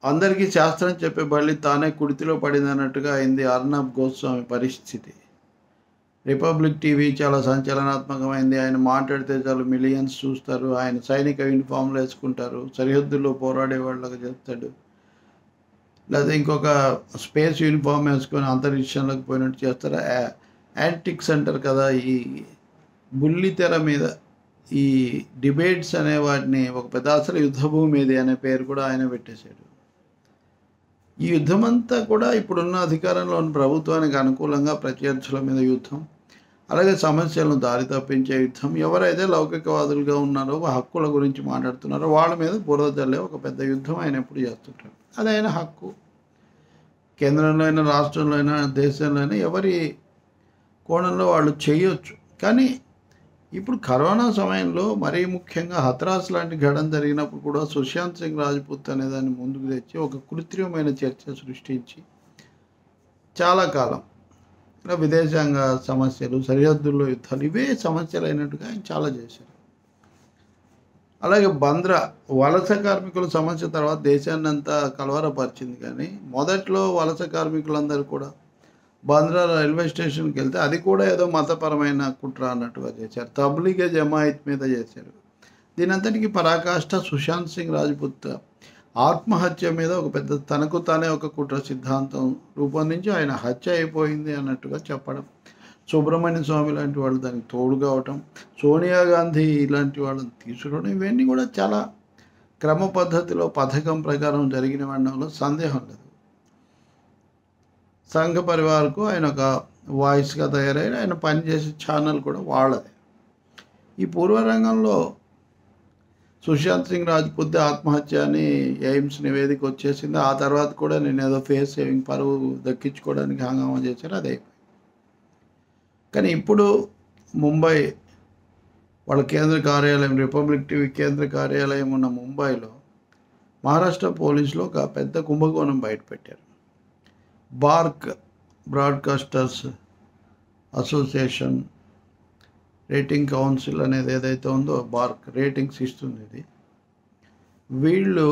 అందరికీ శాస్త్రం చెప్పే బల్లి తానే కుడితిలో పడిందన్నట్టుగా అయింది అర్నబ్ గోస్వామి పరిస్థితి. రిపబ్లిక్ టీవీ చాలా సంచలనాత్మకమైంది. ఆయన మాట్లాడితే చాలు మిలియన్స్ చూస్తారు. ఆయన సైనిక యూనిఫామ్లు వేసుకుంటారు. సరిహద్దుల్లో పోరాడే వాళ్ళకి చెప్తాడు. లేదా ఇంకొక స్పేస్ యూనిఫామ్ వేసుకొని అంతరిక్షంలోకి పోయినట్టు చేస్తారు. యాంటిక్స్ అంటారు కదా, ఈ బుల్లి తెర మీద ఈ డిబేట్స్ అనే వాటిని ఒక పెద్ద అసలు యుద్ధభూమి ఇది అనే పేరు కూడా ఆయన పెట్టేశాడు. ఈ యుద్ధమంతా కూడా ఇప్పుడున్న అధికారంలో ఉన్న ప్రభుత్వానికి అనుకూలంగా ప్రత్యర్థుల మీద యుద్ధం, అలాగే సమస్యలను దారి తప్పించే యుద్ధం. ఎవరైతే లౌకికవాదులుగా ఉన్నారో, హక్కుల గురించి మాట్లాడుతున్నారో వాళ్ళ మీద బురద జల్లే ఒక పెద్ద యుద్ధం ఆయన ఎప్పుడు చేస్తుంటారు. అది ఆయన హక్కు. కేంద్రంలో అయినా, రాష్ట్రంలో అయినా, దేశంలో అయినా ఎవరి కోణంలో వాళ్ళు చేయొచ్చు. కానీ ఇప్పుడు కరోనా సమయంలో మరీ ముఖ్యంగా హత్రాస్ లాంటి ఘటన జరిగినప్పుడు కూడా సుశాంత్ సింగ్ రాజ్పుత్ అనే దాన్ని ముందుకు తెచ్చి ఒక కృత్రిమమైన చర్చ సృష్టించి చాలా కాలం ఇలా విదేశాంగ సమస్యలు, సరిహద్దుల్లో యుద్ధాలు ఇవే సమస్యలు అయినట్టుగా ఆయన చాలా చేశారు. అలాగే బంద్రా వలస కార్మికుల సమస్య తర్వాత దేశాన్ని అంతా కలవరపరిచింది. కానీ మొదట్లో వలస కార్మికులందరూ కూడా బంద్రా రైల్వే స్టేషన్కి వెళ్తే అది కూడా ఏదో మతపరమైన కుట్ర అన్నట్టుగా చేశారు. తబ్లీగే జమాయిత్ మీద చేశారు. దీనంతటికీ పరాకాష్ట సుశాంత్ సింగ్ రాజ్పుత్ ఆత్మహత్య మీద ఒక పెద్ద తనకు తానే ఒక కుట్ర సిద్ధాంతం రూపొందించి ఆయన హత్య అయిపోయింది అన్నట్టుగా చెప్పడం, సుబ్రహ్మణ్య స్వామి లాంటి వాళ్ళు దానికి తోడు కావటం, సోనియా గాంధీ ఇలాంటి వాళ్ళని తీసుకురావడం, ఇవన్నీ కూడా చాలా క్రమ పద్ధతిలో పథకం ప్రకారం జరిగినవడంలో సందేహం లేదు. సంఘ పరివార్కు ఆయన ఒక వాయిస్గా తయారయ్యారు. ఆయన పనిచేసే ఛానల్ కూడా వాళ్ళదే. ఈ పూర్వరంగంలో సుశాంత్ సింగ్ రాజ్పుత్ ఆత్మహత్య అని ఎయిమ్స్ నివేదిక వచ్చేసింది. ఆ తర్వాత కూడా నేను ఏదో ఫేస్ సేవింగ్ పరువు దక్కించుకోవడానికి హంగామా చేశారు, అదే. కానీ ఇప్పుడు ముంబై వాళ్ళ కేంద్ర కార్యాలయం, రిపబ్లిక్ టీవీ కేంద్ర కార్యాలయం ఉన్న ముంబైలో మహారాష్ట్ర పోలీసులు ఒక పెద్ద కుంభకోణం బయటపెట్టారు. BARC broadcasters association rating council అనేది ఏదైతే ఉందో, బార్క్ రేటింగ్స్ ఇస్తుంది. ఇది వీళ్ళు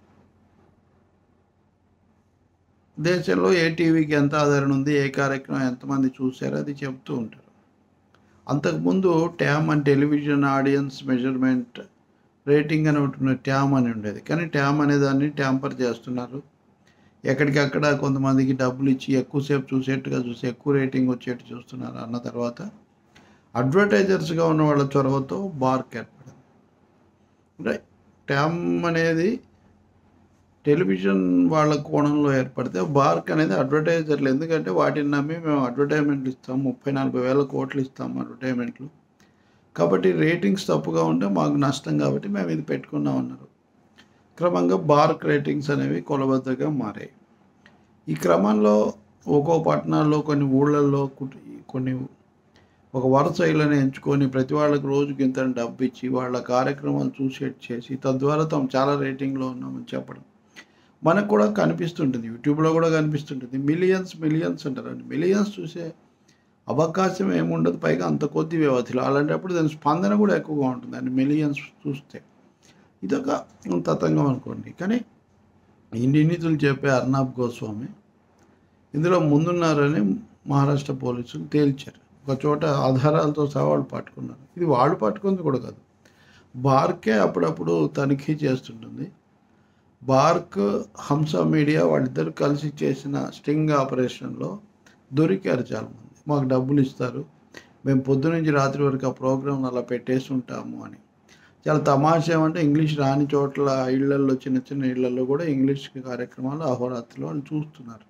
దేశంలో ఏ టీవీకి ఎంత ఆదరణ ఉంది, ఏ కార్యక్రమం ఎంతమంది చూశారో అది చెప్తూ ఉంటారు. అంతకుముందు ట్యామ్ అని టెలివిజన్ ఆడియన్స్ మెజర్మెంట్ రేటింగ్ అని ఉంటుంది, ట్యామ్ అని ఉండేది. కానీ ట్యామ్ అనే దాన్ని ట్యాంపర్ చేస్తున్నారు. ఎక్కడికక్కడ కొంతమందికి డబ్బులు ఇచ్చి ఎక్కువసేపు చూసేట్టుగా చూసి ఎక్కువ రేటింగ్ వచ్చేట్టు చూస్తున్నారు. అన్న తర్వాత అడ్వర్టైజర్స్గా ఉన్న వాళ్ళ చొరవతో బార్క్ ఏర్పడింది. అంటే ట్యామ్ అనేది టెలివిజన్ వాళ్ళ కోణంలో ఏర్పడితే బార్క్ అనేది అడ్వర్టైజర్లు. ఎందుకంటే వాటిని నమ్మి మేము అడ్వర్టైజ్మెంట్లు ఇస్తాం, 30-40 వేల కోట్లు ఇస్తాం అడ్వర్టైజ్మెంట్లు. కాబట్టి రేటింగ్స్ తప్పుగా ఉంటే మాకు నష్టం, కాబట్టి మేము ఇది పెట్టుకున్నాం అన్నారు. క్రమంగా బార్క్ రేటింగ్స్ అనేవి కొలబద్దగా మారాయి. ఈ క్రమంలో ఒక్కో పట్టణాల్లో, కొన్ని ఊళ్ళల్లో కొన్ని ఒక వరుస ఇళ్ళని ఎంచుకొని ప్రతి వాళ్ళకి రోజుకి ఇంత డబ్బు ఇచ్చి వాళ్ళ కార్యక్రమాలు చూసేట్ చేసి తద్వారా తాము చాలా రేటింగ్లో ఉన్నామని చెప్పడం మనకు కూడా కనిపిస్తుంటుంది. యూట్యూబ్లో కూడా కనిపిస్తుంటుంది. మిలియన్స్ అంటారండి. మిలియన్స్ చూసే అవకాశం ఏముండదు, పైగా అంత కొద్ది వ్యవధిలో. అలాంటప్పుడు దాని స్పందన కూడా ఎక్కువగా ఉంటుంది అండి మిలియన్స్ చూస్తే. ఇదొక తతంగం అనుకోండి. కానీ ఇన్ని నీతులు చెప్పే అర్నబ్ గోస్వామి ఇందులో ముందున్నారని మహారాష్ట్ర పోలీసులు తేల్చారు. ఒక చోట ఆధారాలతో సవాళ్ళు పట్టుకున్నారు. ఇది వాళ్ళు పట్టుకుంది కూడా కాదు, బార్కే అప్పుడప్పుడు తనిఖీ చేస్తుంటుంది. బార్క్, హంస మీడియా వాళ్ళిద్దరు కలిసి చేసిన స్టింగ్ ఆపరేషన్లో దొరికారు చాలామంది. మాకు డబ్బులు ఇస్తారు, మేము పొద్దునుంచి రాత్రి వరకు ఆ ప్రోగ్రాం అలా పెట్టేసి ఉంటాము అని. చాలా తమాషా ఏమంటే ఇంగ్లీష్ రాని చోట్ల ఇళ్లల్లో, చిన్న చిన్న ఇళ్లలో కూడా ఇంగ్లీష్ కార్యక్రమాలు అహోరాత్రులు అని చూస్తున్నారు.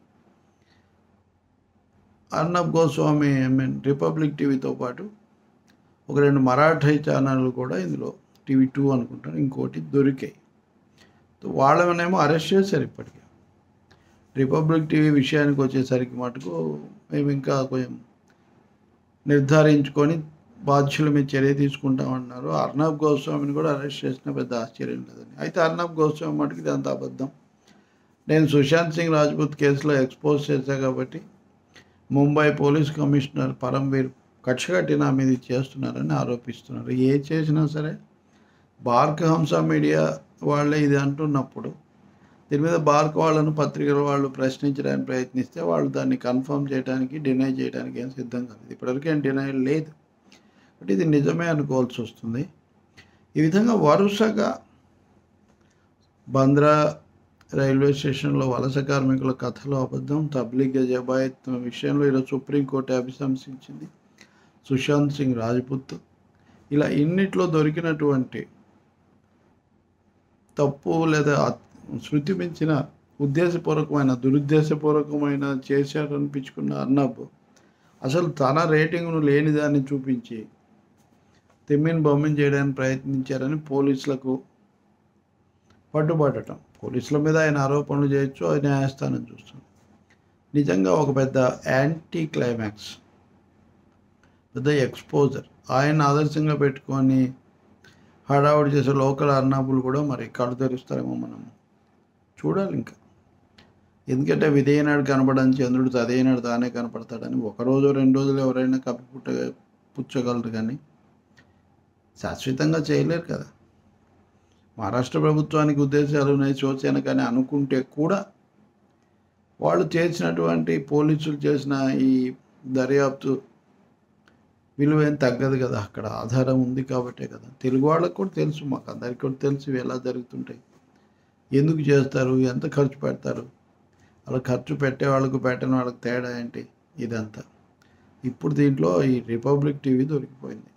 అర్నబ్ గోస్వామి రిపబ్లిక్ టీవీతో పాటు ఒక 2 మరాఠీ ఛానళ్ళు కూడా ఇందులో, టీవీ 2 అనుకుంటాను, ఇంకోటి దొరికాయి. వాళ్ళనేమో అరెస్ట్ చేశారు. ఇప్పటికీ రిపబ్లిక్ టీవీ విషయానికి వచ్చేసరికి మటుకు మేము ఇంకా కొంచెం నిర్ధారించుకొని బాధ్యుల మీద చర్య తీసుకుంటామన్నారు. అర్నబ్ గోస్వామిని కూడా అరెస్ట్ చేసిన పెద్ద ఆశ్చర్యం లేదని. అయితే అర్నబ్ గోస్వామి మటుకు ఇదంతా అబద్ధం, నేను సుశాంత్ సింగ్ రాజ్పుత్ కేసులో ఎక్స్పోజ్ చేశా కాబట్టి ముంబై పోలీస్ కమిషనర్ పరమ్వీర్ కక్షగట్టి నా మీద చేస్తున్నారని ఆరోపిస్తున్నారు. ఏ చేసినా సరే బార్క్, హంస మీడియా వాళ్ళే ఇది అంటున్నప్పుడు దీని మీద బార్క్ వాళ్ళను పత్రికల వాళ్ళు ప్రశ్నించడానికి ప్రయత్నిస్తే వాళ్ళు దాన్ని కన్ఫర్మ్ చేయడానికి, డినై చేయడానికి ఏం సిద్ధంగా లేదు. ఇప్పటివరకు ఏం డినైల్ లేదు. బట్ ఇది నిజమే అనుకోవాల్సి వస్తుంది. ఈ విధంగా వరుసగా బంద్రా రైల్వే స్టేషన్లో వలస కార్మికుల కథలో అబద్ధం, తబ్లీగ్ జబాయత్ విషయంలో ఈరోజు సుప్రీంకోర్టు అభిశంసించింది. సుశాంత్ సింగ్ రాజ్పుత్, ఇలా ఇన్నిట్లో దొరికినటువంటి తప్పు లేదా శృతి మించిన ఉద్దేశపూర్వకమైన, దురుద్దేశపూర్వకమైన చేశారనిపించుకున్న అర్నబ్ అసలు తన రేటింగ్ను లేని దాన్ని చూపించి తిమ్మిని బొమ్మిని చేయడానికి ప్రయత్నించారని పోలీసులకు పట్టుబట్టడం. పోలీసుల మీద ఆయన ఆరోపణలు చేయొచ్చు, అది న్యాయస్థానం చూస్తుంది. నిజంగా ఒక పెద్ద యాంటీ క్లైమాక్స్, పెద్ద ఎక్స్పోజర్. ఆయన ఆదర్శంగా పెట్టుకొని హడావుడి చేసే లోకల్ అర్నాబులు కూడా మరి కళ్ళు తెరుస్తారేమో మనం చూడాలి ఇంకా. ఎందుకంటే విధేయనాడు కనపడని చంద్రుడు తదేనాడు తానే కనపడతాడని ఒకరోజు 2 రోజులు ఎవరైనా పుచ్చగలరు, కానీ శాశ్వతంగా చేయలేరు కదా. మహారాష్ట్ర ప్రభుత్వానికి ఉద్దేశాలు ఉన్నాయి, శివసేన కానీ అనుకుంటే కూడా వాళ్ళు చేసినటువంటి పోలీసులు చేసిన ఈ దర్యాప్తు విలువేం తగ్గదు కదా. అక్కడ ఆధారం ఉంది కాబట్టే కదా. తెలుగు వాళ్ళకు కూడా తెలుసు, మాకు అందరికీ కూడా తెలుసు ఇవి ఎలా జరుగుతుంటాయి, ఎందుకు చేస్తారు, ఎంత ఖర్చు పెడతారు, అలా ఖర్చు పెట్టే వాళ్ళకు పెట్టని వాళ్ళకి తేడా ఏంటి, ఇదంతా. ఇప్పుడు దీంట్లో ఈ రిపబ్లిక్ టీవీ దొరికిపోయింది.